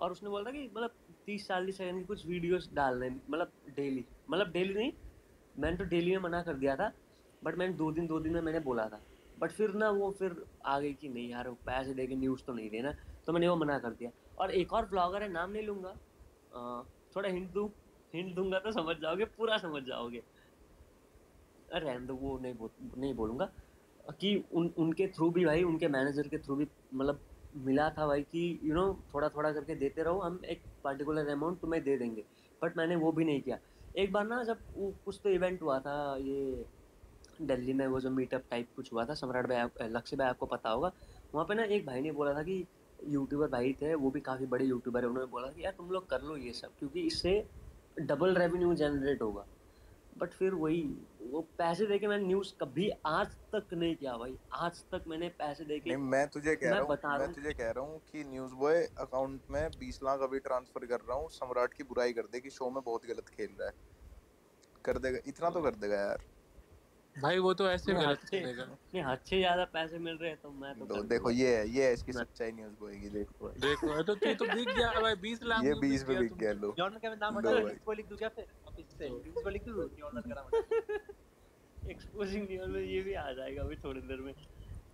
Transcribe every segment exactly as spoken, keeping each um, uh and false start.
और उसने बोला था कि मतलब तीस चालीस सेकंड की कुछ वीडियोस डालने, मतलब डेली, मतलब डेली नहीं, मैंने तो डेली में मना कर दिया था, बट मैंने दो दिन दो दिन में मैंने बोला था। बट फिर ना वो फिर आ गई कि नहीं यार पैसे दे के न्यूज़ तो नहीं देना, तो मैंने वो मना कर दिया। और एक और ब्लॉगर है, नाम नहीं लूंगा, अ, थोड़ा हिंट दूं, हिंट दूंगा तो समझ जाओगे, पूरा समझ जाओगे। अरे रहने दो, वो नहीं बोल नहीं बोलूंगा। कि उन उनके थ्रू भी भाई, उनके मैनेजर के थ्रू भी मतलब मिला था भाई कि यू नो थोड़ा थोड़ा करके देते रहो, हम एक पर्टिकुलर अमाउंट तुम्हें दे देंगे। बट मैंने वो भी नहीं किया। एक बार ना जब वो कुछ तो इवेंट हुआ था ये दिल्ली में, वो जो मीटअप टाइप कुछ हुआ था, सम्राट भाई आप- लक्ष्य भाई आपको पता होगा। वहाँ पे ना एक भाई ने बोला था कि यूट्यूबर भाई थे, वो भी काफी बड़े यूट्यूबर है, उन्होंने बोला कि यार तुम लोग कर लो ये सब, क्योंकि इससे डबल रेवेन्यू जनरेट होगा। बट फिर वही, वो पैसे देके मैंने न्यूज कभी आज तक नहीं किया भाई, आज तक मैंने पैसे नहीं, देके, मैं तुझे कह मैं रहा हूँ बता रहा मैं हूँ। तुझे कह रहा हूँ कि न्यूज़ बॉय अकाउंट में बीस लाख अभी ट्रांसफर कर रहा हूँ, सम्राट की बुराई कर दे कि शो में बहुत गलत खेल रहा है। कर देगा, इतना तो कर देगा यार। भाई वो तो ऐसे नहीं हद गलत से खेलेगा। नहीं, हद से ज्यादा पैसे मिल रहे हैं तो मैं तो दो, कर देखो दूंगा। ये है ये है इसकी मैं सच्चाई न्यूज़ बॉय की, देखो भाई। देखो ये तो तू तो बिक गया भाई, बीस लाख ये में बीस बिक पे गया बिक तुम गया, तो। लो। न्यूयॉर्क का नाम हटा लो दो, भाई। न्यूज़ को लिख दूं क्या फिर वापस से? तो न्यूज़ को लिख दूं, न्यूयॉर्क का नाम हटा के। एक्सपोजिंग नहीं, और ये भी आ जाएगा अभी थोड़ी देर में।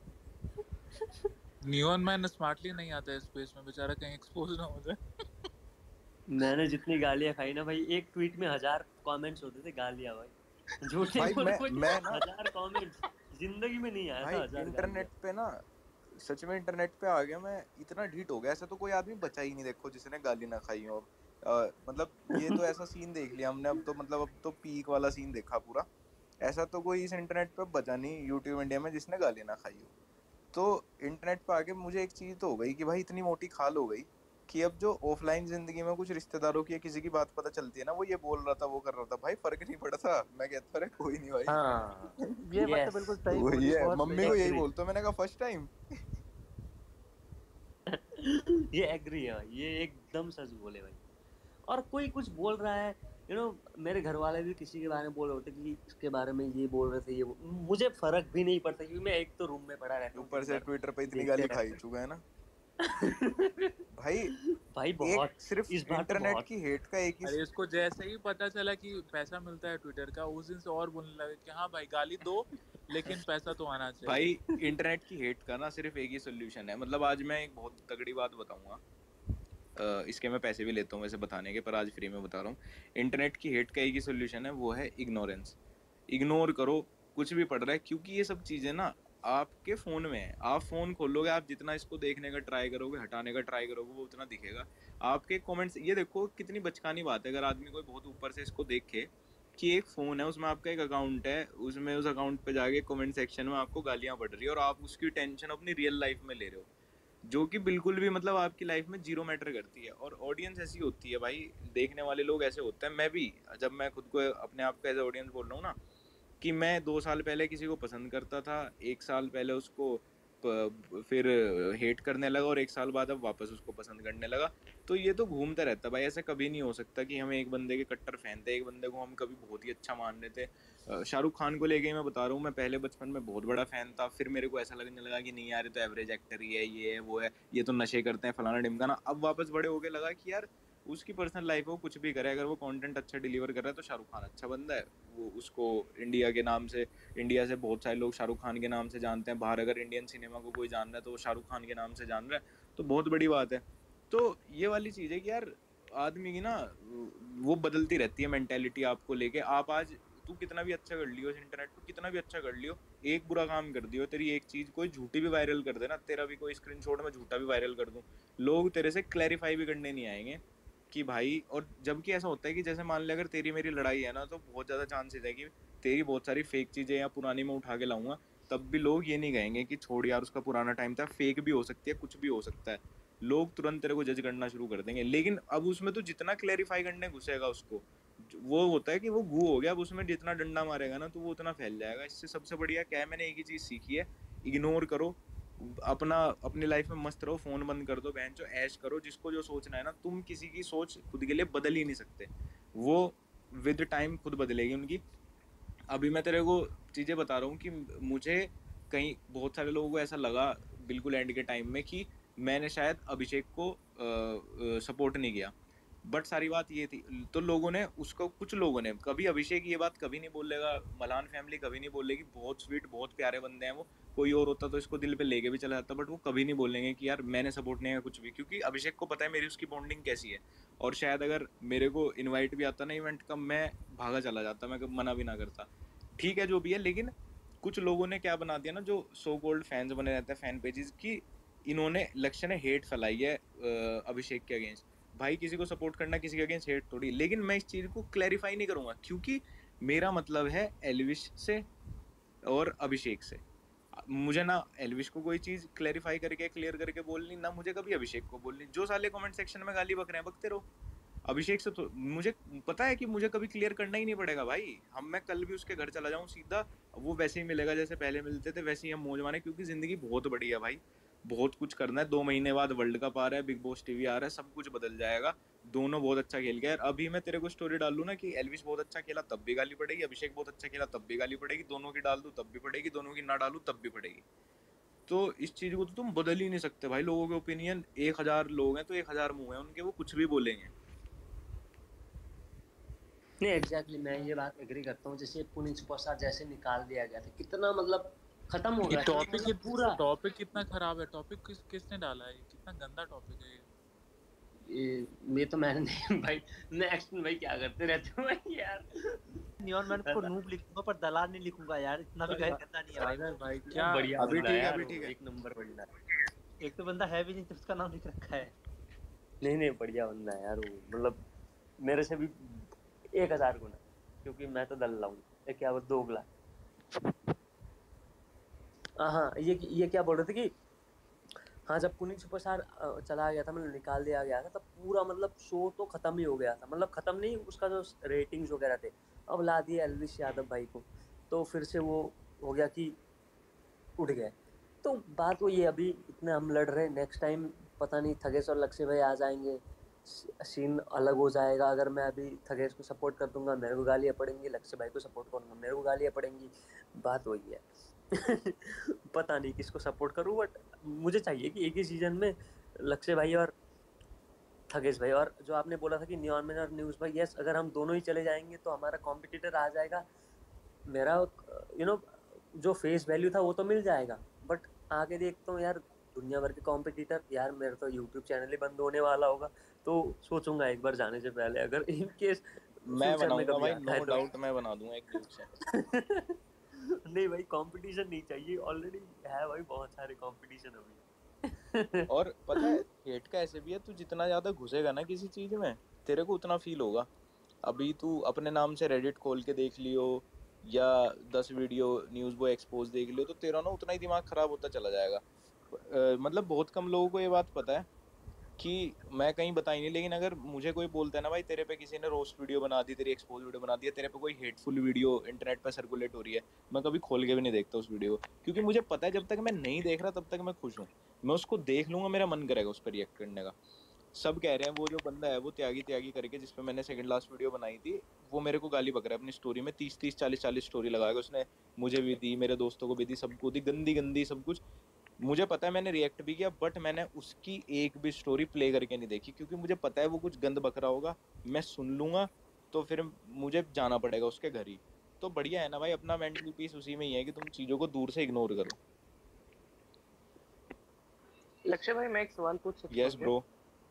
नियॉन मैन स्मार्टली नहीं आता है स्पेस में, बेचारा कहीं एक्सपोज ना हो जाए। मैंने जितनी गालियां खाई ना भाई, एक ट्वीट में हजार कमेंट्स होते थे गालियां भाई, झूठ नहीं भाई बोलूं मैं भाई। मैं ना हजार कमेंट्स जिंदगी में नहीं आया भाई था, हजार गालियां। इंटरनेट पे ना, सच में इंटरनेट पे आ गया मैं, इतना ढीठ हो गया। ऐसा तो कोई आदमी बचा ही नहीं देखो जिसने गाली ना खाई हो। अ, मतलब ये तो ऐसा सीन देख लिया हमने, अब तो मतलब अब तो पीक वाला सीन देखा पूरा। ऐसा तो कोई इस इंटरनेट पे बचा नहीं यूट्यूब इंडिया में जिसने गाली ना खाई हो। तो इंटरनेट पे आके मुझे एक चीज तो हो गई कि भाई इतनी मोटी खाल हो गई कि अब जो ऑफलाइन जिंदगी में कुछ रिश्तेदारों की या किसी की बात पता चलती है ना, वो ये बोल रहा था वो कर रहा था, भाई फर्क नहीं पड़ता। मैं कहता अरे कोई नहीं भाई। हाँ, ये बात तो यस, बिल्कुल सही वही बोली, है, बहुत सही मम्मी को बात यही एग्री। बोली। बोलता हूँ, मैंने कहा फर्स्ट टाइम। ये एग्री है भाई, ये एकदम सच बोले भाई। और कोई कुछ बोल रहा है, यू नो मेरे घर वाले भी किसी के बारे में बोल रहे होते कि इसके बारे में ये बोल रहे थे, ये वो- मुझे फर्क भी नहीं पड़ता, क्योंकि मैं एक तो रूम में पड़ा रहता हूँ, ऊपर दिन से भर ट्विटर पे इतनी देखते गाली खाई रहते चुका है ना हैं। भाई। भाई एक बहुत, सिर्फ इस बार तो इंटरनेट बहुत। की हेट का एक ही। अरे इसको जैसे ही पता चला कि पैसा मिलता है ट्विटर का, उस दिन से और बोलने लगे कि हाँ भाई गाली दो, लेकिन पैसा तो आना चाहिए। भाई इंटरनेट की हेट का ना सिर्फ एक ही सोल्यूशन है। मतलब आज मैं एक बहुत तगड़ी बात बताऊंगा। अ, इसके मैं पैसे भी लेता हूँ वैसे बताने के, पर आज फ्री में बता रहा हूँ। इंटरनेट की हेट का एक ही सोल्यूशन है, वो है इग्नोरेंस। इग्नोर करो कुछ भी पड़ रहा है, क्योंकि ये सब चीजें ना आपके फोन में है। आप फोन खोलोगे, आप जितना इसको देखने का ट्राई करोगे, हटाने का ट्राई करोगे, वो उतना दिखेगा। आपके कमेंट्स, ये देखो कितनी बचकानी बात है, अगर आदमी कोई बहुत ऊपर से इसको देखे कि एक फोन है उसमें आपका एक अकाउंट है, उसमें उस अकाउंट पे जाके कमेंट सेक्शन में आपको गालियां पड़ रही है और आप उसकी टेंशन अपनी रियल लाइफ में ले रहे हो, जो कि बिल्कुल भी मतलब आपकी लाइफ में जीरो मैटर करती है। और ऑडियंस ऐसी होती है भाई, देखने वाले लोग ऐसे होते हैं। मैं भी, जब मैं खुद को अपने आप को एज ऑडियंस बोल रहा हूँ ना, कि मैं दो साल पहले किसी को पसंद करता था, एक साल पहले उसको प- फिर हेट करने लगा, और एक साल बाद अब वापस उसको पसंद करने लगा। तो ये तो घूमता रहता भाई, ऐसा कभी नहीं हो सकता कि हम एक बंदे के कट्टर फैन थे, एक बंदे को हम कभी बहुत ही अच्छा मान रहे थे। अ, शाहरुख खान को लेके ही मैं बता रहा हूँ, मैं पहले बचपन में बहुत बड़ा फैन था, फिर मेरे को ऐसा लगने लगा कि नहीं यार ये तो एवरेज एक्टर ही है, ये है वो है, ये तो नशे करते हैं फलाना ढिमकाना। अब वापस बड़े होके लगा कि यार उसकी पर्सनल लाइफ है, वो कुछ भी करे, अगर वो कंटेंट अच्छा डिलीवर कर रहा है तो शाहरुख खान अच्छा बंदा है। वो उसको इंडिया के नाम से, इंडिया से बहुत सारे लोग शाहरुख खान के नाम से जानते हैं, बाहर अगर इंडियन सिनेमा को कोई जान रहा है तो वो शाहरुख खान के नाम से जान रहा है, तो बहुत बड़ी बात है। तो ये वाली चीज है कि यार आदमी की ना वो बदलती रहती है मेंटेलिटी आपको लेके। आप आज तू कितना भी अच्छा कर लियो, इस इंटरनेट पर कितना भी अच्छा कर लियो, एक बुरा काम कर दियो, तेरी एक चीज कोई झूठी भी वायरल कर देना, तेरा भी कोई स्क्रीनशॉट में झूठा भी वायरल कर दूं, लोग तेरे से क्लैरिफाई भी करने नहीं आएंगे कि भाई। और जबकि ऐसा होता है कि जैसे मान ले अगर तेरी मेरी लड़ाई है ना, तो बहुत ज्यादा चांसेस है कि तेरी बहुत सारी फेक चीजें या पुरानी मैं उठा के लाऊंगा, तब भी लोग ये नहीं कहेंगे कि छोड़ यार उसका पुराना टाइम था, फेक भी हो सकती है, कुछ भी हो सकता है। लोग तुरंत तेरे को जज करना शुरू कर देंगे। लेकिन अब उसमें तो जितना क्लेरिफाई करने घुसेगा उसको, वो होता है कि वो गू हो गया, अब उसमें जितना डंडा मारेगा ना तो वो उतना फैल जाएगा। इससे सबसे बढ़िया क्या है, मैंने एक ही चीज सीखी है, इग्नोर करो। अपना अपनी लाइफ में मस्त रहो, फोन बंद कर दो, बहन चो ऐश करो, जिसको जो सोचना है ना, तुम किसी की सोच खुद के लिए बदल ही नहीं सकते। वो विद टाइम खुद बदलेगी उनकी। अभी मैं तेरे को चीजें बता रहा हूँ कि मुझे कहीं बहुत सारे लोगों को ऐसा लगा बिल्कुल एंड के टाइम में कि मैंने शायद अभिषेक को सपोर्ट नहीं किया, बट सारी बात ये थी, तो लोगों ने उसको, कुछ लोगों ने, कभी अभिषेक ये बात कभी नहीं बोलेगा, मलान फैमिली कभी नहीं बोलेगी, बहुत स्वीट बहुत प्यारे बंदे हैं वो, कोई और होता तो इसको दिल पे लेके भी चला जाता, बट वो कभी नहीं बोलेंगे कि यार मैंने सपोर्ट नहीं किया कुछ भी, क्योंकि अभिषेक को पता है मेरी उसकी बॉन्डिंग कैसी है। और शायद अगर मेरे को इन्वाइट भी आता ना इवेंट का, मैं भागा चला जाता, मैं मना भी ना करता, ठीक है जो भी है। लेकिन कुछ लोगों ने क्या बना दिया ना, जो सो कॉल्ड फैंस बने रहते हैं फैन पेजेस की, इन्होंने लक्ष्य ने हेट फैलाई है अभिषेक के अगेंस्ट। भाई किसी को सपोर्ट करना किसी के अगेंस्ट हेट थोड़ी, लेकिन मैं इस चीज को क्लैरिफाई नहीं करूंगा, क्योंकि मेरा मतलब है एल्विश से और अभिषेक से। मुझे ना एल्विश को कोई चीज क्लैरिफाई करके क्लियर करके बोलनी, ना मुझे कभी अभिषेक को बोलनी। जो साले कमेंट सेक्शन में गाली बक रहे हैं बकते रहो, अभिषेक से तो मुझे पता है कि मुझे कभी क्लियर करना ही नहीं पड़ेगा भाई। हम मैं कल भी उसके घर चला जाऊं सीधा, वो वैसे ही मिलेगा जैसे पहले मिलते थे, वैसे ही हम मौज माने, क्योंकि जिंदगी बहुत बड़ी है भाई, बहुत कुछ करना है। दो महीने बाद वर्ल्ड कप आ रहा है, बिग बॉस टीवी आ रहा है, सब कुछ बदल जाएगा। दोनों बहुत अच्छा खेल गया। अभी मैं तेरे को स्टोरी डाल लूं ना कि एल्विश बहुत अच्छा खेला तब भी गाली पड़ेगी, अभिषेक बहुत अच्छा खेला तब भी गाली पड़ेगी, दोनों की डाल दूं तब भी पड़ेगी, दोनों की ना डालूं तब भी पड़ेगी। तो इस चीज को तो तुम बदल ही नहीं सकते भाई। लोगों के ओपिनियन, एक हजार लोग हैं तो एक हजार मुंह है उनके, वो कुछ भी बोलेंगे। नहीं एग्जैक्टली, मैं ये बात एग्री करता हूँ। जैसे पुनीत सुपरस्टार जैसे निकाल दिया गया था, कितना मतलब खत्म हो गया टॉपिक मतलब पूरा। टॉपिक कितना खराब है, टॉपिक किस किसने डाला है, कितना गंदा टॉपिक है ये। ये मैं तो मैंने नहीं भाई, नेक्स्ट भाई क्या करते रहते हो भाई यार। नियॉन मैन को नूब लिखूंगा पर दलाल नहीं लिखूंगा यार, इतना भी गंदा नहीं है भाई। अरे भाई क्या बढ़िया अभी बंदा ठीक है, यार, अभी ठीक है। एक नंबर बंदा है। एक तो बंदा है भी नहीं तो उसका नाम लिख रखा है। नहीं नहीं बढ़िया बंदा है यार वो, मतलब मेरे से भी एक हजार गुना, क्योंकि मैं तो दल्ला हूँ, एक क्या वो दोगला। हाँ ये ये क्या बोल रहे थे कि हाँ जब पुनीत सुपरस्टार चला गया था, मतलब निकाल दिया गया था, तब पूरा मतलब शो तो खत्म ही हो गया था। मतलब खत्म नहीं, उसका जो रेटिंग्स वगैरह थे, अब ला दिया एल्विश यादव भाई को, तो फिर से वो हो गया कि उठ गए। तो बात वो ये, अभी इतने हम लड़ रहे, नेक्स्ट टाइम पता नहीं थगेश और लक्ष्य भाई आ जाएंगे, सीन अलग हो जाएगा। अगर मैं अभी थगेश को सपोर्ट कर दूंगा मेरे को गालियाँ पड़ेंगी, लक्ष्य भाई को सपोर्ट करूंगा मेरे को गालियाँ पड़ेंगी। बात वही है। पता नहीं किसको सपोर्ट करूं, बट मुझे चाहिए कि एक ही सीजन में लक्ष्य भाई और थगेश भाई, और जो आपने बोला था कि नियॉन मैन और न्यूज़ भाई, यस अगर हम दोनों ही चले जाएंगे तो हमारा कॉम्पिटिटर आ जाएगा। मेरा यू नो जो फेस वैल्यू था वो तो मिल जाएगा, बट आगे देखता हूँ यार दुनिया भर के कॉम्पिटिटर, यार मेरा तो यूट्यूब चैनल ही बंद होने वाला होगा, तो सोचूंगा एक बार जाने से पहले, अगर इन केस मैं बनाऊंगा भाई, नो डाउट मैं बना दूंगा एक न्यूज़ चैनल। नहीं भाई कंपटीशन नहीं चाहिए, ऑलरेडी है भाई बहुत सारे कंपटीशन अभी। और पता है हेट का ऐसे भी है, तू जितना ज्यादा घुसेगा ना किसी चीज में तेरे को उतना फील होगा। अभी तू अपने नाम से रेडिट खोल के देख लियो या दस वीडियो न्यूज़ बॉय एक्सपोज देख लियो, तो तेरा ना उतना ही दिमाग खराब होता चला जाएगा। आ, मतलब बहुत कम लोगों को ये बात पता है कि मैं कहीं बताई नहीं, लेकिन अगर मुझे कोई बोलता है ना भाई तेरे पे किसी ने रोस्ट वीडियो बना दी, तेरी एक्सपोज वीडियो बना दी है, तेरे पे कोई हेटफुल वीडियो इंटरनेट पे सर्कुलेट हो रही है, मैं कभी खोल के भी नहीं देखता उस वीडियो को, क्योंकि मुझे पता है जब तक मैं नहीं देख रहा तब तक मैं खुश हूँ। मैं उसको देख लूंगा, मेरा मन करेगा उस पर रिएक्ट करने का। सब कह रहे हैं वो जो बंदा है वो त्यागी त्यागी करके, जिसपे मैंने सेकंड लास्ट वीडियो बनाई थी, वो मेरे को गाली बक रहा है अपनी स्टोरी में, तीस तीस चालीस चालीस स्टोरी लगा के उसने मुझे भी दी, मेरे दोस्तों को भी दी, सबको दी, गंदी गंदी सब कुछ। मुझे पता है मैंने रिएक्ट भी किया, बट मैंने उसकी एक भी स्टोरी प्ले करके नहीं देखी, क्योंकि मुझे पता है वो कुछ गंद बक रहा होगा, मैं सुन लूंगा तो फिर मुझे जाना पड़ेगा उसके घर ही। तो बढ़िया है ना भाई, अपना मेंटल पीस उसी में ही है कि तुम चीजों को दूर से इग्नोर करो। लक्ष्य भाई मैं एक सवाल पूछ सकता हूँ? Yes bro.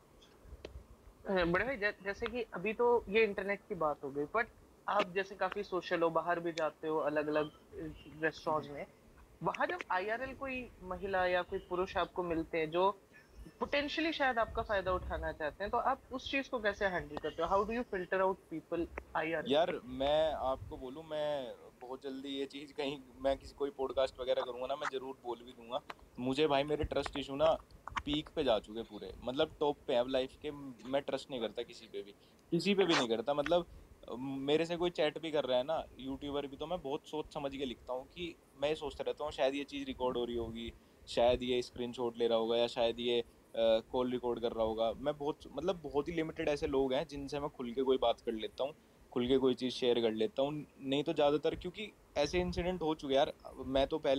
बड़े भाई जैसे कि अभी तो ये इंटरनेट की बात हो गई, बट आप जैसे काफी सोशल हो, बाहर भी जाते हो अलग अलग रेस्टोरेंट्स में, वहां जब आईआरएल कोई महिला या कोई पुरुष आपको मिलते हैं जो पोटेंशियली शायद आपका फायदा उठाना चाहते हैं, तो आप उस चीज को कैसे हैंडल करते हो? How do you filter out people IRL? यार मैं आपको बोलूं, मैं बहुत जल्दी ये चीज कहीं मैं किसी कोई पॉडकास्ट वगैरह करूंगा ना, मैं जरूर बोल भी दूंगा। मुझे भाई मेरे ट्रस्ट इशू ना पीक पे जा चुके पूरे, मतलब टॉप पे अब लाइफ के। मैं ट्रस्ट नहीं करता किसी पे भी, किसी पे भी नहीं करता। मतलब मेरे से कोई चैट भी कर रहा है ना यूट्यूबर भी, तो मैं बहुत सोच समझ के लिखता हूँ कि मैं सोचता रहता हूँ शायद ये चीज़ रिकॉर्ड हो रही होगी, शायद ये स्क्रीनशॉट ले रहा होगा, या शायद ये कॉल रिकॉर्ड कर रहा होगा। मैं बहुत मतलब बहुत ही लिमिटेड ऐसे लोग हैं जिनसे मैं खुल के कोई बात कर लेता हूँ, खुल के कोई चीज़ शेयर कर लेता हूँ, नहीं तो ज़्यादातर, क्योंकि ऐसे इंसिडेंट हो चुके यार। मैं तो पहले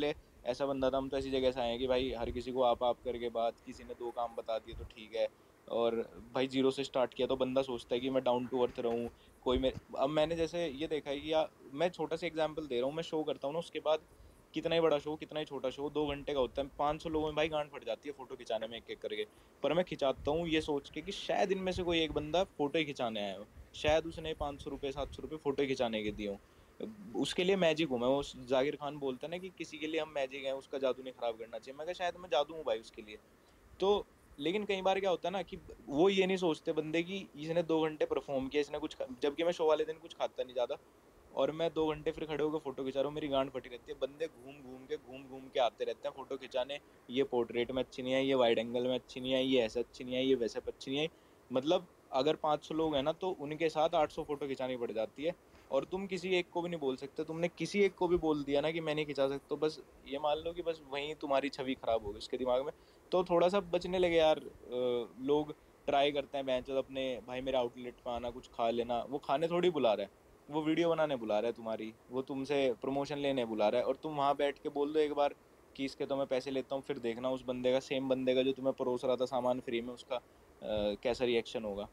ऐसा बंदा था, हम तो ऐसी जगह से आए हैं कि भाई हर किसी को आप आप करके बात, किसी ने दो काम बता दिए तो ठीक है, और भाई जीरो से स्टार्ट किया तो बंदा सोचता है कि मैं डाउन टू अर्थ रहूँ। कोई मैं अब मैंने जैसे ये देखा है कि या मैं छोटा सा एग्जांपल दे रहा हूँ, मैं शो करता हूँ ना, उसके बाद कितना ही बड़ा शो कितना ही छोटा शो दो घंटे का होता है, पाँच सौ लोगों में भाई गांड फट जाती है फोटो खिंचाने में एक एक करके, पर मैं खिंचाता हूँ ये सोच के कि शायद इनमें से कोई एक बंदा फोटो ही खिंचाने आया हो, शायद उसने पाँच सौ रुपये सात सौ रुपये फोटो ही खिंचाने के दिए हों, उसके लिए मैजिक हूँ मैं। वो जाकिर खान बोलता है ना कि किसी के लिए हम मैजिक हैं, उसका जादू नहीं खराब करना चाहिए, मैं कहा शायद मैं जादू हूँ भाई उसके लिए। तो लेकिन कई बार क्या होता है ना कि वो ये नहीं सोचते बंदे कि इसने दो घंटे परफॉर्म किया, इसने कुछ, जबकि मैं शो वाले दिन कुछ खाता नहीं ज़्यादा, और मैं दो घंटे फिर खड़े होकर फोटो खिंचा रहा हूँ, मेरी गांड फटी रहती है, बंदे घूम घूम के घूम घूम के आते रहते हैं फोटो खिंचाने, ये पोर्ट्रेट में अच्छी नहीं आई, ये वाइड एंगल में अच्छी नहीं आई, ये ऐसे अच्छी नहीं आई, ये वैसे अच्छी नहीं आई। मतलब अगर पाँच सौ लोग हैं ना तो उनके साथ आठ सौ फोटो खिंचानी पड़ जाती है, और तुम किसी एक को भी नहीं बोल सकते, तुमने किसी एक को भी बोल दिया ना कि मैं नहीं खिंचा सकता, तो बस ये मान लो कि बस वहीं तुम्हारी छवि खराब होगी उसके दिमाग में। तो थोड़ा सा बचने लगे यार, लोग ट्राई करते हैं बेंच अपने, भाई मेरे आउटलेट पे आना कुछ खा लेना, वो खाने थोड़ी बुला रहा है, वो वीडियो बनाने बुला रहा है तुम्हारी, वो तुमसे प्रमोशन लेने बुला रहा है, और तुम वहाँ बैठ के बोल दो एक बार कि इसके तो मैं पैसे लेता हूँ, फिर देखना उस बंदे का, सेम बंदे का जो तुम्हें परोस रहा था सामान फ्री में, उसका आ, कैसा रिएक्शन होगा।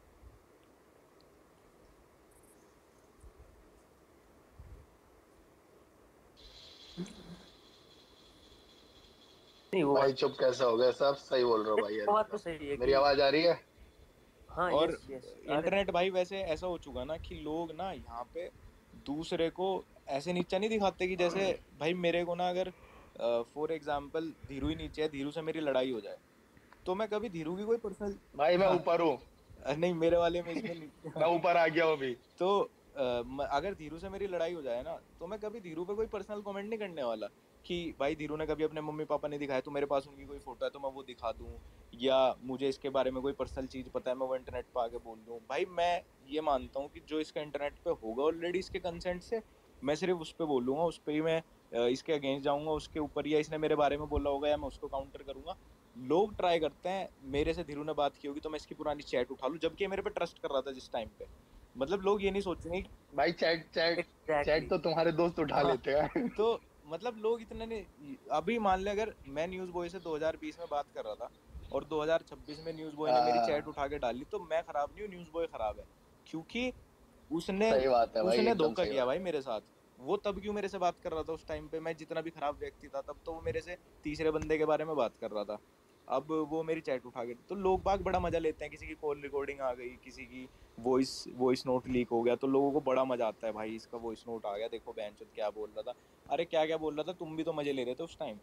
नहीं वो भाई चुप कैसा हो गया, सब सही बोल रहे हो भाई यार, बात तो सही है मेरी कि आवाज आ रही है? हाँ और यस यस इंटरनेट भाई वैसे ऐसा हो चुका ना कि लोग ना यहाँ पे दूसरे को ऐसे नीचा नहीं दिखाते कि जैसे भाई मेरे को ना अगर फॉर एग्जाम्पल धीरू ही नीचे है, धीरू से मेरी लड़ाई हो जाए, तो मैं कभी धीरू की कोई पर्सनल भाई मैं ऊपर हूँ। नहीं मेरे वाले में इसमें मैं ऊपर आ गया हूँ अभी। तो आ, अगर धीरू से मेरी लड़ाई हो जाए ना तो मैं कभी धीरू पे कोई पर्सनल कमेंट नहीं करने वाला कि भाई धीरू ने कभी अपने मम्मी पापा ने दिखाया तो मेरे पास उनकी कोई फोटो है तो मैं वो दिखा दूं, या मुझे इसके बारे में कोई पर्सनल चीज पता है मैं वो इंटरनेट पे आके बोल दूं। भाई मैं ये मानता हूँ कि जो इसका इंटरनेट पे होगा ऑलरेडी इसके कंसेंट से, मैं सिर्फ उस पर बोलूंगा, उस पर ही मैं इसके अगेंस्ट जाऊंगा, उसके ऊपर, या इसने मेरे बारे में बोला होगा या मैं उसको काउंटर करूंगा। लोग ट्राई करते हैं, मेरे से धीरू ने बात की होगी तो मैं इसकी पुरानी चैट उठा लूं, जबकि मेरे पे ट्रस्ट कर रहा था जिस टाइम पे। मतलब लोग ये नहीं सोचेंगे भाई चैट चैट exactly. चैट तो तुम्हारे दोस्त उठा हाँ, लेते हैं। तो मतलब लोग इतने नहीं, अभी मान ले अगर मैं न्यूज़ बॉय से दो हज़ार बीस में बात कर रहा था और दो हज़ार छब्बीस में न्यूज़ बॉय ने मेरी चैट उठा के डाली, तो मैं खराब नहीं हूँ, न्यूज़ बॉय खराब है, क्योंकि उसने सही बात है भाई, उसने एकदम धोखा सही किया बात भाई मेरे साथ। वो तब क्यों मेरे से बात कर रहा था उस टाइम पे, मैं जितना भी खराब व्यक्ति था तब तो वो मेरे से तीसरे बंदे के बारे में बात कर रहा था, अब वो मेरी चैट उठा के, तो लोग बाग बड़ा मजा लेते हैं, किसी की कॉल रिकॉर्डिंग आ गई, किसी की वॉइस वॉइस नोट लीक हो गया, तो लोगों को बड़ा मजा आता है, भाई इसका वॉइस नोट आ गया, देखो बेंचोद क्या बोल रहा था। अरे क्या क्या बोल रहा था, तुम भी तो मजे ले रहे थे उस टाइम।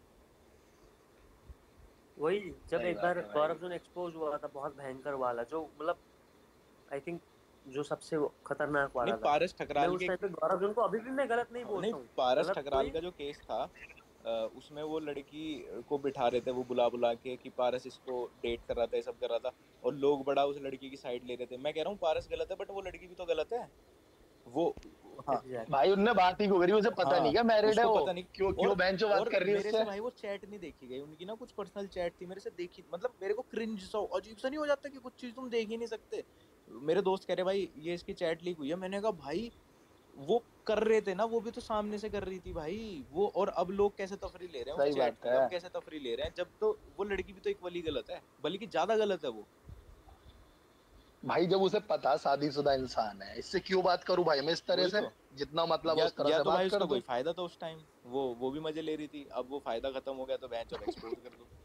वही जब सही एक बात बार है भाई। गौरव जोन एक्सपोज हुआ था बहुत भयंकर वाला, जो मतलब आई थिंक जो सबसे वो खतरनाक वाला नहीं था, पारस मैं ठकराल उस के, टाइम पे गौरव जोन को अभी भी मैं गलत नहीं नहीं बोलता हूँ, पारस मतलब ठकराल कोई का जो केस था, अ, उसमें वो लड़की को बिठा रहे थे वो बुला बुला के कि पारस इसको डेट कर रहा था, ये सब कर रहा था, और लोग बड़ा उस लड़की की साइड ले रहे थे। मैं कह रहा हूँ पारस गलत है, बट वो लड़की भी तो गलत है। वो हाँ एग्जैक्ट भाई उनने बात ही क्यों करी, उसे पता नहीं हाँ क्या मैरिड है उसको वो? पता नहीं। क्यों क्यों और बेंचो बात और कर रही है मेरे उससे? से भाई वो चैट नहीं देखी गई उनकी ना, कुछ पर्सनल चैट थी मेरे से देखी, मतलब मेरे को क्रिंज सा अजीब सा नहीं हो जाता कि कुछ चीज तुम देख ही नहीं सकते। मेरे दोस्त कह रहे भाई ये इसकी चैट लीक हुई है, मैंने कहा भाई वो कर रहे थे ना, वो भी तो सामने से कर रही थी भाई वो, और अब लोग कैसे तफरी ले रहे हैं उस सही चैट बात की, है। अब कैसे तफरी ले रहे हैं, जब तो वो लड़की भी तो इक्वली गलत है, बल्कि ज्यादा गलत है वो। भाई जब उसे पता शादीशुदा इंसान है, इससे क्यों बात करूं भाई मैं इस तरह वही से? तो, जितना मतलब है या उस तरह या से तो भाई बात कर उसका दूं। कोई फायदा था उस टाइम, वो वो भी मजे ले रही थी, अब वो फायदा खत्म हो गया तो बेंच अब एक्सपोज कर दो।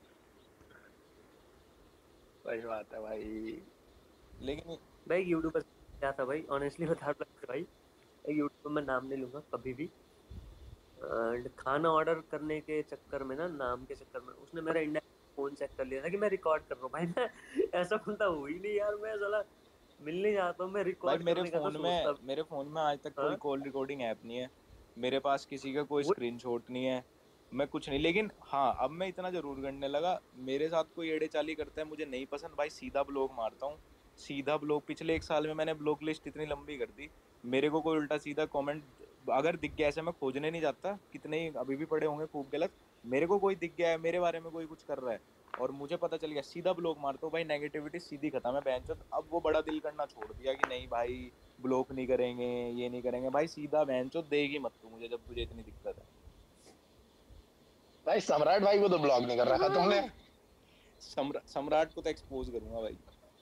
सही बात है भाई। लेकिन भाई यूट्यूबर क्या था भाई, ऑनेस्टली बता रहा हूँ भाई, एक यूट्यूबर मैं नाम नहीं लूंगा कभी भी, एंड खाना ऑर्डर करने के चक्कर में ना, नाम के चक्कर में उसने मेरा इंडिया फोन चेक कर लिया था कि मैं रिकॉर्ड कर रहा हूँ। भाई मैं ऐसा बंदा हूँ ही नहीं यार, मैं साला मिलने जाता हूँ, मैं भाई रिकॉर्ड मेरे करने का तो फोन सोचता में भी। मेरे फोन में आज तक कोई हाँ कॉल रिकॉर्डिंग ऐप नहीं है, मेरे पास किसी का कोई वो स्क्रीनशॉट नहीं है, मैं कुछ नहीं। लेकिन हाँ अब मैं इतना जरूर करने लगा, मेरे साथ कोई एड़े चाली करता है मुझे नहीं पसंद भाई, सीधा ब्लॉक मारता हूँ, सीधा ब्लॉक। पिछले एक साल में मैंने ब्लॉक लिस्ट इतनी लंबी कर दी, मेरे को कोई उल्टा सीधा कमेंट अगर दिख गया, ऐसे मैं खोजने नहीं जाता, कितने ही अभी भी पड़े होंगे खूब गलत, मेरे को कोई दिख गया है मेरे बारे में कोई कुछ कर रहा है और मुझे पता चल गया, सीधा ब्लॉक मारता हूँ भाई, नेगेटिविटी सीधी खत्म है बेंचोद। अब वो बड़ा दिल करना छोड़ दिया कि नहीं भाई ब्लॉक नहीं करेंगे, ये नहीं करेंगे, भाई सीधा बेंचोद देगी मत तू मुझे जब तुझे इतनी दिक्कत है। भाई सम्राट भाई को तो ब्लॉक नहीं कर रखा तुमने। सम्रा, सम्राट को तो एक्सपोज करूंगा भाई।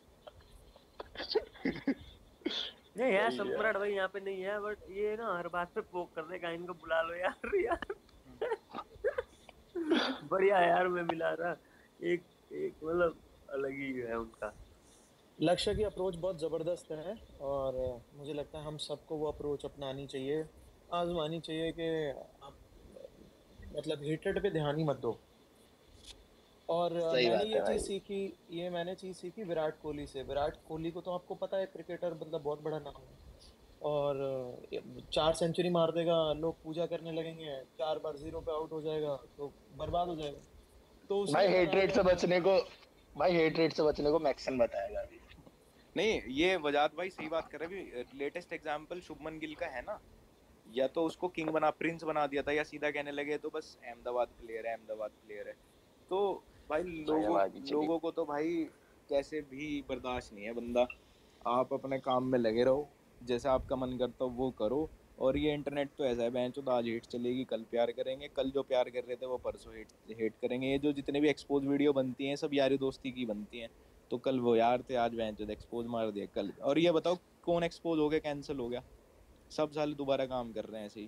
नहीं यार सम्राट भाई यहाँ पे नहीं है, बट ये ना हर बात पे पोक कर देगा, इनको बुला लो यार यार। बढ़िया यार, मैं मिला रहा एक एक मतलब अलग ही है उनका। लक्ष्य की अप्रोच बहुत ज़बरदस्त है और मुझे लगता है हम सबको वो अप्रोच अपनानी चाहिए, आजमानी चाहिए कि आप मतलब हेटेड पे ध्यान ही मत दो। और मैंने ये चीज़ सीखी ये मैंने चीज़ सीखी विराट कोहली से। विराट कोहली को तो आपको पता है क्रिकेटर मतलब बहुत बड़ा नाम है, और चार सेंचुरी मार देगा, लोग पूजा करने लगेंगे, चार बार जीरो पे आउट हो जाएगा तो बर्बाद हो जाएगा। तो भाई हेट रेट से बचने को भाई हेट रेट से बचने को मैक्सन बताएगा अभी। नहीं, ये वजात भाई सही बात कर रहे हैं। अभी लेटेस्ट एग्जांपल शुभमन गिल का है ना, या तो उसको किंग बना प्रिंस बना दिया था, या सीधा कहने लगे तो बस अहमदाबाद प्लेयर है अहमदाबाद प्लेयर है। तो भाई लोगों लोगों को तो भाई कैसे भी बर्दाश्त नहीं है। बंदा आप अपने काम में लगे रहो, जैसा आपका मन करता हो वो करो। और ये इंटरनेट तो ऐसा है, बेंचो आज हेट चलेगी, कल प्यार करेंगे, कल जो प्यार कर रहे थे वो परसों हेट हेट करेंगे। ये जो जितने भी एक्सपोज वीडियो बनती हैं सब यारी दोस्ती की बनती हैं। तो कल वो यार थे, आज बेंचो एक्सपोज मार दिया कल। और ये बताओ कौन एक्सपोज हो गया, कैंसिल हो गया? सब साल दोबारा काम कर रहे हैं ऐसे ही।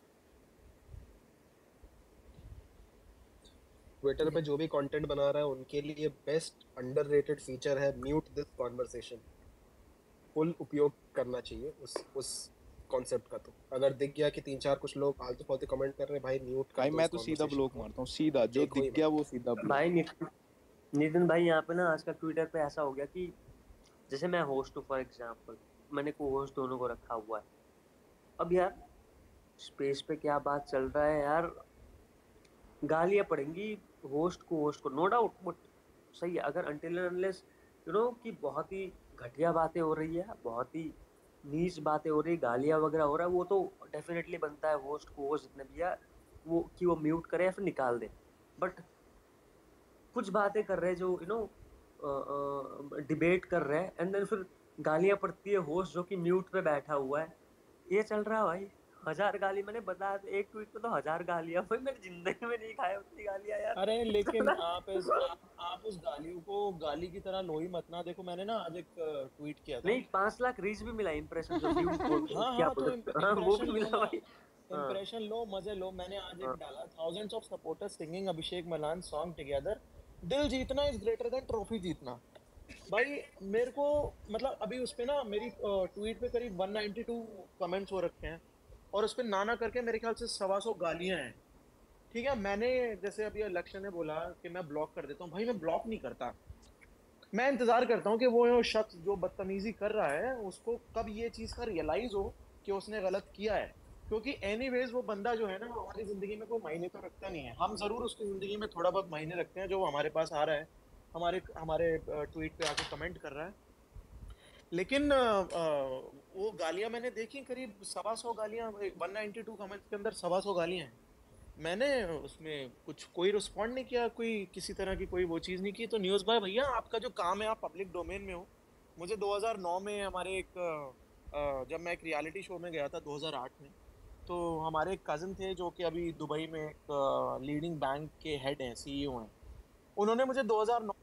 ट्विटर पे जो भी कंटेंट बना रहा है उनके लिए बेस्ट अंडररेटेड फीचर है म्यूट दिस कॉन्वर्सेशन। फुल उपयोग करना चाहिए उस उस कॉन्सेप्ट का। तो अगर दिख गया कि तीन चार कुछ लोग आलतू फालतू कमेंट कर रहे हैं, भाई म्यूट कर भाई दो। मैं तो सीधा ब्लॉक मारता हूँ, सीधा जो दिख गया वो सीधा ब्लॉक। भाई नितिन भाई यहाँ पे ना आजकल ट्विटर पे ऐसा हो गया कि जैसे मैं होस्ट हूँ फॉर एग्जांपल, मैंने को होस्ट दोनों को रखा हुआ है। अब यार स्पेस पे क्या बात चल रहा है यार, गालियाँ पड़ेंगी होस्ट को होस्ट को नो डाउट, बट सही है अगर अनटिल अनलेस यू नो कि बहुत ही घटिया बातें हो रही है, बहुत ही नीच बातें हो रही है, गालियाँ वगैरह हो रहा है, वो तो डेफिनेटली बनता है होस्ट को होस्ट जितने भी है वो कि वो म्यूट करे या फिर निकाल दे। बट कुछ बातें कर रहे हैं जो यू नो डिबेट कर रहे हैं एंड देन फिर गालियाँ पड़ती है होस्ट जो कि म्यूट पे बैठा हुआ है, ये चल रहा है भाई। हजार गाली मैंने बता एक ट्वीट पे तो हजार गालियाँ, भाई मैंने जिंदगी में नहीं खाया उतनी गालियाँ यार। अरे लेकिन आप इस आप, आप उस गालियों को गाली की तरह लो ही मत ना। देखो मैंने ना आज एक ट्वीट किया था, नहीं पांच लाख रीच भी मिला इंप्रेशन जो व्यूज बोलते हैं, हाँ क्या हाँ तो हाँ वो भी मिला भाई, इंप्रेशन लो मजे लो। मैंने आज एक डाला thousands of supporters singing Abhishek Malan song together, दिल जीतना इज ग्रेटर देन ट्रॉफी जीतना। भाई मेरे को मतलब अभी उस पे ना मेरी ट्वीट पे करीब वन नाइंटी टू कमेंट्स हो रखे हैं और उस पे नाना करके मेरे ख्याल से सवा सौ गालियाँ हैं। ठीक है, मैंने जैसे अभी लक्ष्य ने बोला कि मैं ब्लॉक कर देता हूँ, भाई मैं ब्लॉक नहीं करता। मैं इंतज़ार करता हूँ कि वो शख्स जो बदतमीज़ी कर रहा है उसको कब ये चीज़ का रियलाइज़ हो कि उसने गलत किया है। क्योंकि एनीवेज वो बंदा जो है ना हमारी ज़िंदगी में कोई मायने तो रखता नहीं है। हम ज़रूर उसकी ज़िंदगी में थोड़ा बहुत मायने रखते हैं, जो हमारे पास आ रहा है, हमारे हमारे ट्वीट पे आके कमेंट कर रहा है। लेकिन आ, आ, वो गालियाँ मैंने देखी करीब सवा सौ गालियाँ, वन नाइंटी टू कमेंट्स के अंदर सवा सौ गालियाँ हैं। मैंने उसमें कुछ कोई रिस्पॉन्ड नहीं किया, कोई किसी तरह की कोई वो चीज़ नहीं की। तो न्यूज़ भाई भैया आपका जो काम है आप पब्लिक डोमेन में हो। मुझे दो हज़ार नौ में हमारे एक जब मैं एक रियलिटी शो में गया था दो हज़ार आठ में, तो हमारे एक कज़न थे जो कि अभी दुबई में एक लीडिंग बैंक के हेड हैं, सीईओ हैं। उन्होंने मुझे दो हज़ार नौ